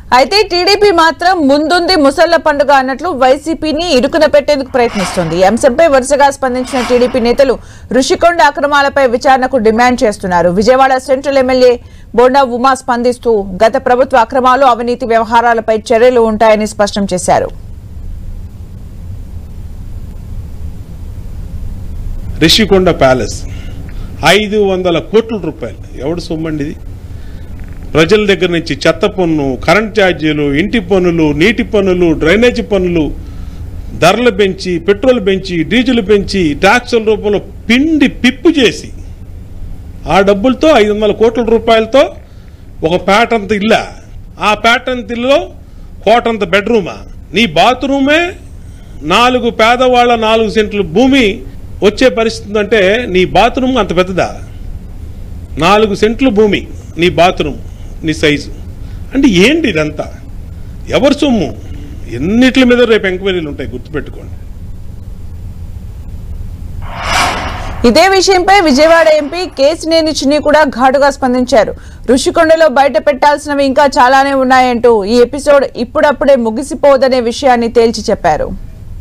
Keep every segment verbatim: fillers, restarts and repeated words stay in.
అయితే టీడీపీ మాత్రం ముందుంది ముసళ్ల పండుగ అన్నట్లు వైసీపీని ఇరుకున పెట్టేందుకు ప్రయత్నిస్తోంది. ఈ అంశంపై వరుసగా స్పందించిన టీడీపీ నేతలు ఋషికొండ అక్రమాలపై విచారణకు డిమాండ్ చేస్తున్నారు. విజయవాడ సెంట్రల్ ఎమ్మెల్యే బోండా ఉమా స్పందిస్తూ గత ప్రభుత్వ అక్రమాలు, అవినీతి వ్యవహారాలపై చర్యలు ఉంటాయని స్పష్టం చేశారు. ఋషికొండ ప్యాలెస్ ఐదు వందల కోట్ల రూపాయలు ఎవడు సొమ్మండిది? ప్రజల దగ్గర నుంచి చెత్త పన్ను, కరెంట్ ఛార్జీలు, ఇంటి పన్నులు, నీటి పన్నులు, డ్రైనేజీ పన్నులు, ధరలు పెంచి, పెట్రోల్ పెంచి, డీజిల్ పెంచి, ట్యాక్సుల రూపంలో పిండి పిప్పు చేసి ఆ డబ్బులతో ఐదు వందల కోట్ల రూపాయలతో ఒక పేటంత ఇల్లా, ఆ పేటంత ఇల్లులో కోటంత బెడ్రూమా? నీ బాత్రూమే నాలుగు పేదవాళ్ల నాలుగు సెంట్లు భూమి వచ్చే పరిస్థితి అంటే నీ బాత్రూమ్ అంత పెద్దదా? నాలుగు సెంట్లు భూమి నీ బాత్రూమ్, నీ సైజు అంటే ఏంటి ఇదంతా? ఎవరి సొమ్ము? ఎన్నిట్ల మీద రేపు ఎంక్వైరీలు ఉంటాయి, గుర్తుపెట్టుకోండి. ఇదే విషయంపై విజయవాడ ఎంపీ కేశినేని చిన్ని కూడా ఘాటుగా స్పందించారు. ఋషికొండలో బయట పెట్టాల్సినవి ఇంకా చాలానే ఉన్నాయంటూ ఈ ఎపిసోడ్ ఇప్పుడప్పుడే ముగిసిపోదనే విషయాన్ని తేల్చి చెప్పారు.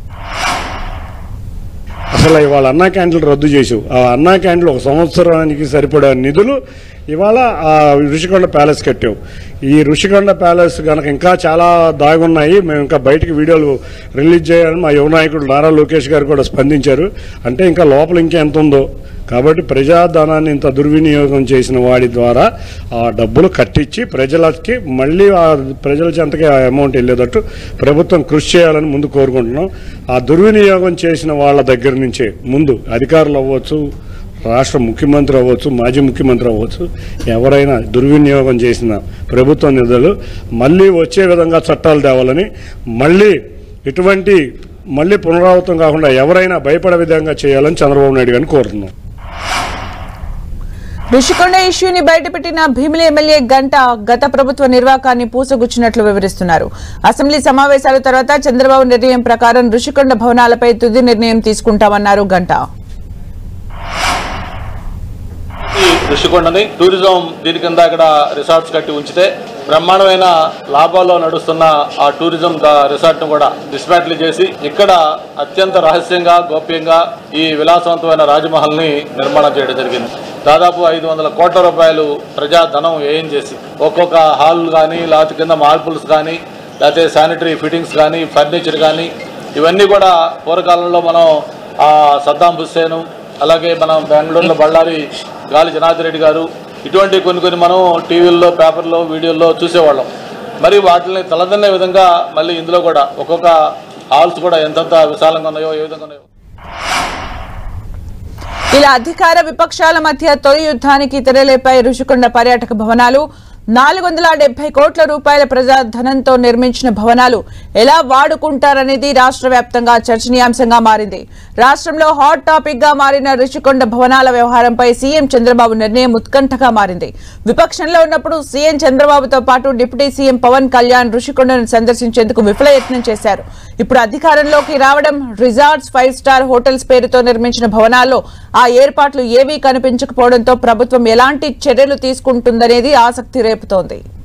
అసలు ఇవాళ అన్నా క్యాంటీన్లు రద్దు చేసావు. ఆ అన్నా క్యాంటీన్లు ఒక సంవత్సరానికి సరిపడా నిధులు ఇవాళ ఆ ఋషికొండ ప్యాలెస్ కట్టావు. ఈ ఋషికొండ ప్యాలెస్ కనుక ఇంకా చాలా దాగున్నాయి, మేము ఇంకా బయటికి వీడియోలు రిలీజ్ చేయాలని మా యువ నాయకుడు నారా లోకేష్ గారు కూడా స్పందించారు. అంటే ఇంకా లోపల ఇంకా ఎంత ఉందో. కాబట్టి ప్రజాధనాన్ని ఇంత దుర్వినియోగం చేసిన వాడి ద్వారా ఆ డబ్బులు కట్టించి ప్రజలకి మళ్ళీ ఆ ప్రజల చెంతకి ఆ అమౌంట్ వెళ్ళేటట్టు ప్రభుత్వం కృషి చేయాలని ముందు కోరుకుంటున్నాం. ఆ దుర్వినియోగం చేసిన వాళ్ళ దగ్గర నుంచే ముందు అధికారులు అవ్వచ్చు, రాష్ట్ర ముఖ్యమంత్రి అవ్వచ్చు, మాజీ ముఖ్యమంత్రి అవ్వచ్చు, ఎవరైనా దుర్వినియోగం చేసిన ప్రభుత్వ నిధులు మళ్ళీ వచ్చే విధంగా చట్టాలు తేవాలని, మళ్ళీ ఇటువంటి మళ్ళీ పునరావృతం కాకుండా ఎవరైనా భయపడే విధంగా చేయాలని చంద్రబాబు నాయుడు గారిని కోరుతున్నాం. ఋషికొండ ఇష్యూని బయటపెట్టిన భీమిలి ఎమ్మెల్యే గంట గత ప్రభుత్వ నిర్వాకాన్ని పూసగుచ్చినట్లు వివరిస్తున్నారు. అసెంబ్లీ సమావేశాల తర్వాత చంద్రబాబు నిర్ణయం ప్రకారం ఋషికొండ భవనాలపై తుది నిర్ణయం తీసుకుంటామన్నారు గంట. ఋషికొండని టూరిజం దీని కింద ఇక్కడ రిసార్ట్స్ కట్టి ఉంచితే బ్రహ్మాండమైన లాభాల్లో నడుస్తున్న ఆ టూరిజం రిసార్ట్ ను కూడా డిస్మాంటిల్ చేసి ఇక్కడ అత్యంత రహస్యంగా, గోప్యంగా ఈ విలాసవంతమైన రాజమహల్ ని నిర్మాణం చేయడం జరిగింది. దాదాపు ఐదు వందల కోట్ల రూపాయలు ప్రజాధనం వ్యయం చేసి ఒక్కొక్క హాల్ కానీ, లేకపోతే కింద మార్బుల్స్ కానీ, లేకపోతే శానిటరీ ఫిట్టింగ్స్ కానీ, ఫర్నిచర్ కానీ, ఇవన్నీ కూడా పూర్వకాలంలో మనం సద్దాం హుస్సేను, అలాగే మనం బెంగళూరులో బళ్ళారి గాలి జనార్దన్ రెడ్డి గారు, ఇటువంటి కొన్ని కొన్ని మనం టీవీల్లో, పేపర్లో, వీడియోల్లో చూసేవాళ్ళం. మరి వాటిని తలదన్నే విధంగా మళ్ళీ ఇందులో కూడా ఒక్కొక్క హాల్స్ కూడా ఎంతంత విశాలంగా ఉన్నాయో, ఏ విధంగా ఉన్నాయో. ఇలా అధికార విపక్షాల మధ్య తొలి యుద్ధానికి తెరలేపై ఋషికొండ పర్యాటక భవనాలు. నాలుగు వందల డెబ్బై కోట్ల రూపాయల ప్రజాధనంతో నిర్మించిన భవనాలు ఎలా వాడుకుంటారనేది రాష్ట్ర వ్యాప్తంగా చర్చనీయాంశంగా మారింది. రాష్ట్రంలో హాట్ టాపిక్ గా మారిన ఋషికొండ భవనాల వ్యవహారంపై సీఎం చంద్రబాబు నిర్ణయం ఉత్కంఠగా మారింది. విపక్షంలో ఉన్నప్పుడు సీఎం చంద్రబాబుతో పాటు డిప్యూటీ సీఎం పవన్ కళ్యాణ్ ఋషికొండను సందర్శించేందుకు విఫల యత్నం చేశారు. ఇప్పుడు అధికారంలోకి రావడం, రిసార్ట్స్, ఫైవ్ స్టార్ హోటల్స్ పేరుతో నిర్మించిన భవనాల్లో ఆ ఏర్పాట్లు ఏవీ కనిపించకపోవడంతో ప్రభుత్వం ఎలాంటి చర్యలు తీసుకుంటుందనేది ఆసక్తి రేపుతోంది.